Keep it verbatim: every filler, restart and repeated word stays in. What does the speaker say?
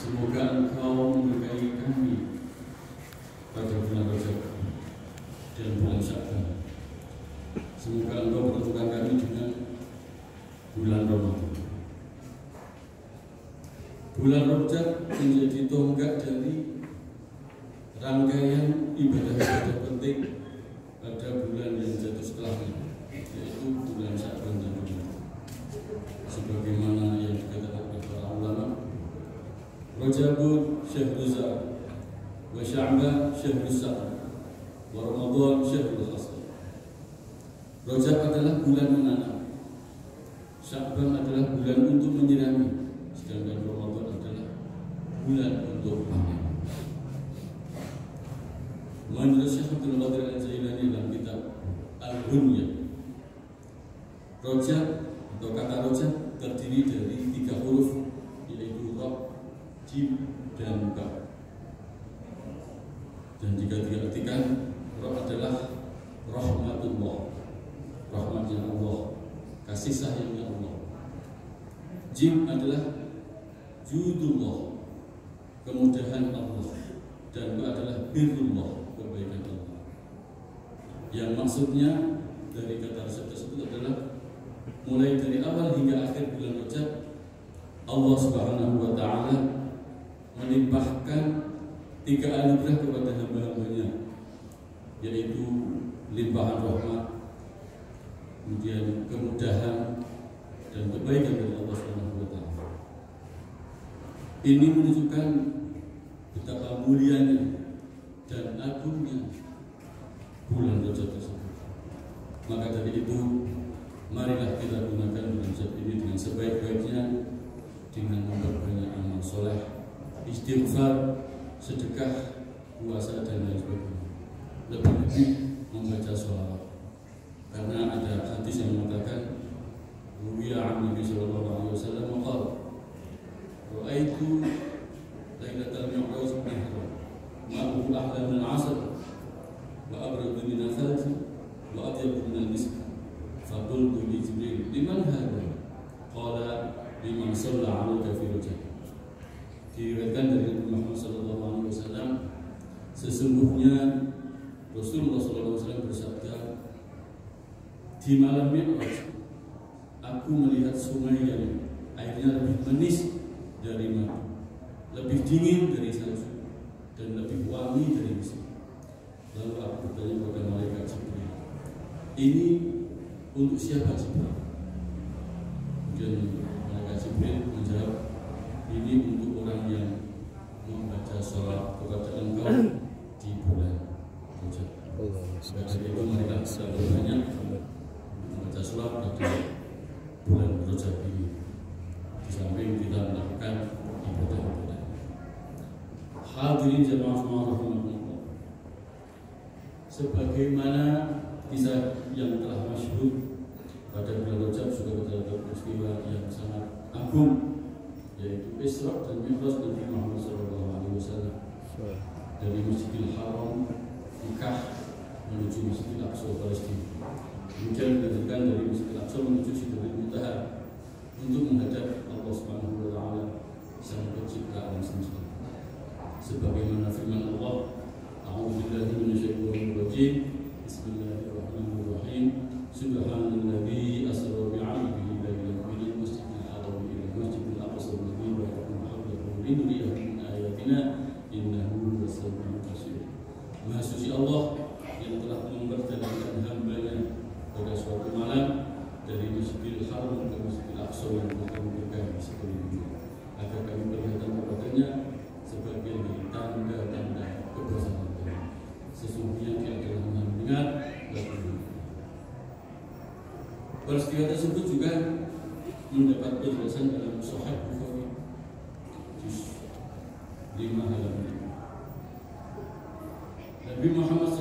Semoga Engkau memberkahi kami pada bulan Rajab dan bulan Sya'ban. Semoga Engkau pertemukan kami dengan bulan Ramadan. Bulan Rajab menjadi tonggak dari rangkaian ibadah-ibadah penting pada bulan yang jatuh setelahnya, yaitu bulan Sya'ban dan Ramadan. Sebagaimana yang dikatakan oleh para ulama, Rajabun syahrul Za'ab, wa Sya'ban syahrul Sa'ab, wa Ramadan syahrul Hasad. Rajab adalah bulan menanam, Sya'ban adalah bulan untuk menyirami, sedangkan Ramadan adalah bulan untuk panen. Menurut Syekh Abdul Qadir Al-Jailani dalam kitab Al-Bunyah, Rajab atau kata Rajab terdiri dari tiga huruf, yaitu Ra, Jim, dan Ba. Dan jika diartikan, Ra adalah rahmatullah, rahmatnya Allah, kasih sayangnya Allah. Jim adalah judullah, kemudahan Allah. Dan Ba adalah birrullah, kebaikan Allah. Yang maksudnya dari kata Rajab tersebut adalah mulai dari awal hingga akhir bulan Rajab, Allah Subhanahu wa Ta'ala melimpahkan tiga anugerah kepada hamba-hambanya, yaitu limpahan rahmat, kemudian kemudahan, dan kebaikan dari Allah Subhanahu wa Ta'ala. Ini menunjukkan betapa mulianya dan agungnya bulan Rajab tersebut. Maka dari itu, marilah kita gunakan bulan Rajab ini dengan sebaik-baiknya, dengan memperbanyak amal soleh, istighfar, sedekah, puasa, dan lain sebagainya. Lebih-lebih membaca sholawat, karena ada hadis yang mengatakan, Ruwiya an Nabi sallallahu alaihi wasallam qala, ra'aitu lailatal mi'raj nahra ma'u ahla min al-'asr wa abradu min al-thalj wa atyabu min al-misk. Faqultu li Jibril, liman hadha? Qala liman shalla 'alaika fi Rajab. Diriwayatkan dari Nabi Muhammad sallallahu alaihi wasallam, sesungguhnya Rasulullah sallallahu alaihi wasallam bersabda, di malam Mi'raj aku melihat sungai yang airnya lebih manis dari madu, lebih dingin dari salju, dan lebih wangi dari misk. Lalu aku bertanya kepada malaikat Jibril, ini untuk siapa Jibril? Kemudian malaikat Jibril menjawab, ini untuk orang yang membaca sholat kepada engkau di bulan Rajab. Dari itu marilah kita berbanyak membaca sholat pada bulan Rajab ini, di samping kita melakukan ibadah-ibadah. Hadirin jamaah rahimakumullah, sebagaimana kisah yang telah masyhur pada bulan Rajab juga terdapat peristiwa yang sangat agung, yaitu Isra dan Mi'raj Nabi Muhammad sallallahu alaihi wasallam dari Masjidil Haram Mekah menuju Masjidil Aqsa Palestina. Kemudian dilanjutkan dari Masjidil Aqsa menuju Sidratul Muntaha untuk menghadap Allah Subhanahu wa Ta'ala, Sang Pencipta alam semesta. Sebagaimana firman Allah, A'udzubillahi minasyaitonir rajim, Bismillahirrahmanirrahim, Subhanalladzi asra bi'abdihi lailan minal masjidil haram ila masjidil aqsa alladzi barakna hawlahu linuriyahu min ayatina innahu was-sami'ul basir. Maha suci Allah yang telah mempertemukan hamba-Nya pada suatu malam dari Masjidil Haram ke Masjidil Aqsa yang telah memberkahi sekelilingnya, agar kami perlihatkan kepadanya sebagian dari tanda-tanda kebesaran. Sesungguhnya Dia adalah Maha mendengar lagi melihat. Peristiwa tersebut juga mendapat penjelasan dalam Sahih Bukhari juz lima halaman. Nabi Muhammad